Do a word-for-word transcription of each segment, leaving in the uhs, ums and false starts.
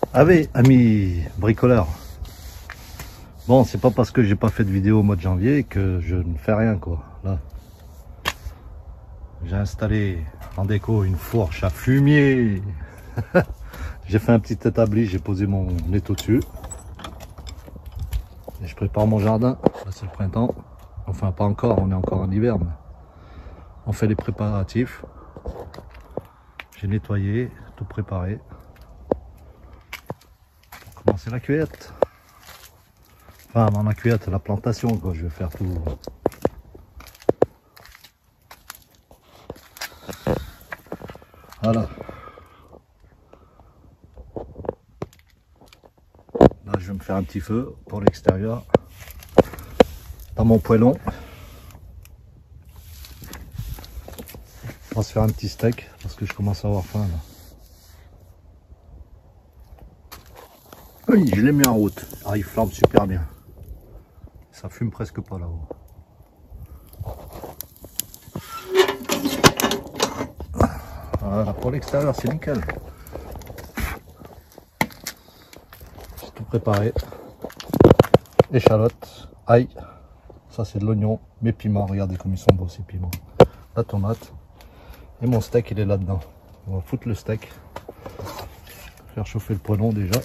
Allez, amis bricoleurs. Bon, c'est pas parce que j'ai pas fait de vidéo au mois de janvier que je ne fais rien, quoi. Là, j'ai installé en déco une fourche à fumier. J'ai fait un petit établi, j'ai posé mon étau dessus. Et je prépare mon jardin. Là, c'est le printemps. Enfin, pas encore, on est encore en hiver, mais on fait les préparatifs. J'ai nettoyé, tout préparé. Pour commencer la cueillette. Enfin, dans la cueillette, la plantation, quoi. Je vais faire tout. Voilà. Là, je vais me faire un petit feu pour l'extérieur. Dans mon poêlon. On va se faire un petit steak parce que je commence à avoir faim là. Oui, je l'ai mis en route. Ah, il flambe super bien. Ça fume presque pas là-haut. Voilà, pour l'extérieur, c'est nickel. J'ai tout préparé. Échalote, ail. Ça, c'est de l'oignon. Mes piments, regardez comme ils sont beaux ces piments. La tomate. Et mon steak, il est là-dedans. On va foutre le steak. Faire chauffer le poêlon déjà.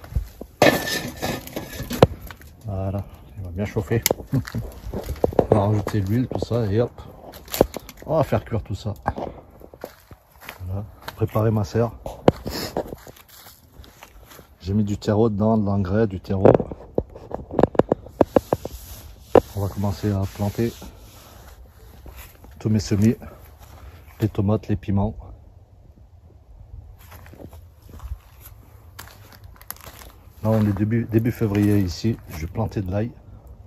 Voilà, il va bien chauffer. On va rajouter l'huile, tout ça, et hop. On va faire cuire tout ça. Voilà, préparer ma serre. J'ai mis du terreau dedans, de l'engrais, du terreau. On va commencer à planter tous mes semis. Les tomates, les piments. Là on est début, début février ici, je vais planter de l'ail.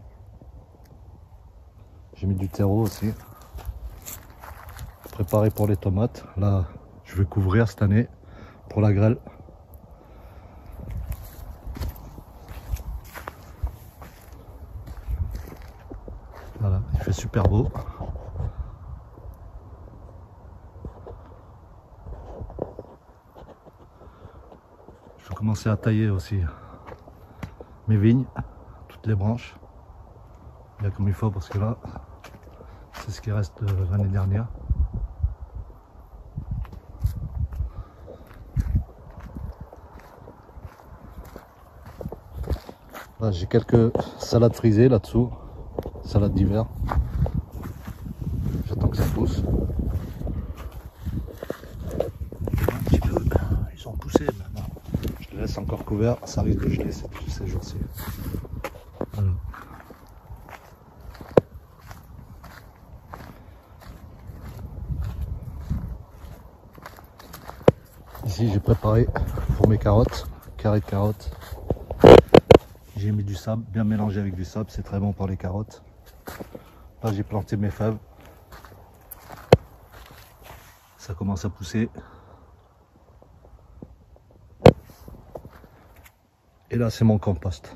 J'ai mis du terreau aussi. Préparé pour les tomates. Là je vais couvrir cette année pour la grêle. Voilà, il fait super beau. Je vais commencer à tailler aussi mes vignes, toutes les branches, bien comme il faut parce que là, c'est ce qui reste de l'année dernière. Là, j'ai quelques salades frisées là-dessous, salades d'hiver. J'attends que ça pousse. Un petit peu, ils ont poussé maintenant. Je les laisse encore couverts, ça risque de geler ces, ces jours-ci. Voilà. Ici j'ai préparé pour mes carottes, carrés de carottes. J'ai mis du sable, bien mélangé avec du sable, c'est très bon pour les carottes. Là j'ai planté mes fèves. Ça commence à pousser. Et là c'est mon compost.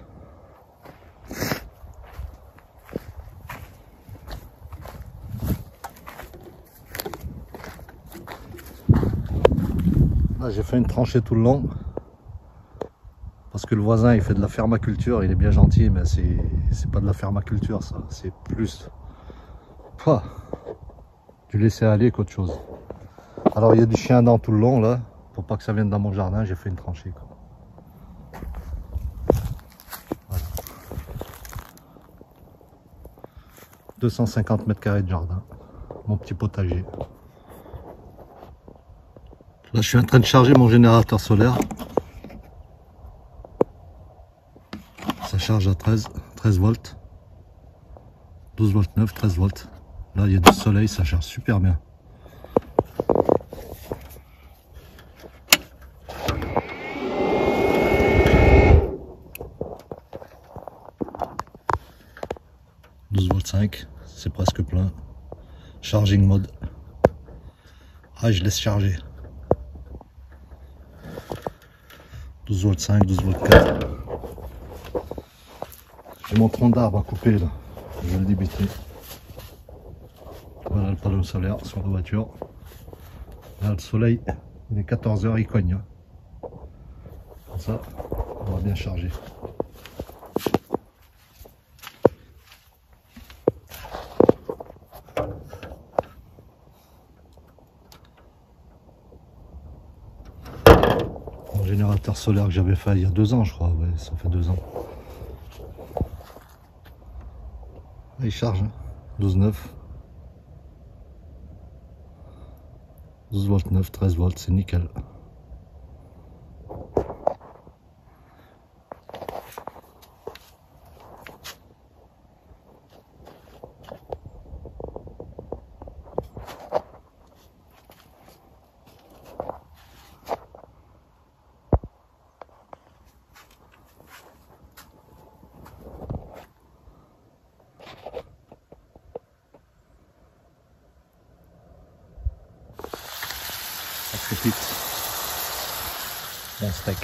Là j'ai fait une tranchée tout le long. Parce que le voisin il fait de la permaculture, il est bien gentil, mais c'est pas de la permaculture ça, c'est plus Pouah, du laisser aller qu'autre chose. Alors il y a du chien dent tout le long là, pour pas que ça vienne dans mon jardin, j'ai fait une tranchée quoi. Voilà. deux cent cinquante mètres carrés de jardin, mon petit potager. Là je suis en train de charger mon générateur solaire. Ça charge à treize, treize volts. douze volts neuf, treize volts. Là il y a du soleil, ça charge super bien. douze volts cinq, c'est presque plein. Charging mode. Ah, je laisse charger. douze volts cinq, douze volts quatre. J'ai mon tronc d'arbre à couper là. Je vais le débiter. Voilà le panneau solaire sur la voiture. Là le soleil, il est quatorze heures, il cogne. Comme ça, on va bien charger. Mon générateur solaire que j'avais fait il y a deux ans, je crois. Ouais, ça fait deux ans. Il charge, hein. douze neuf. douze volts neuf, treize volts, c'est nickel. Ça crépite. Bon steak.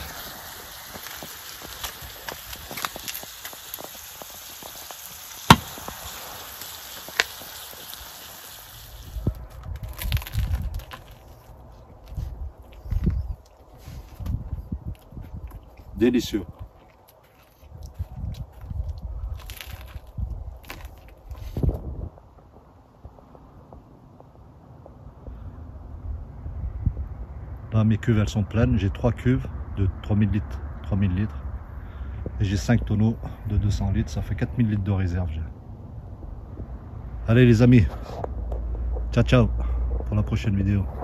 Délicieux. Là, mes cuves elles sont pleines, j'ai trois cuves de trois mille litres, trois mille litres et j'ai cinq tonneaux de deux cents litres, ça fait quatre mille litres de réserve. Allez les amis, ciao ciao pour la prochaine vidéo.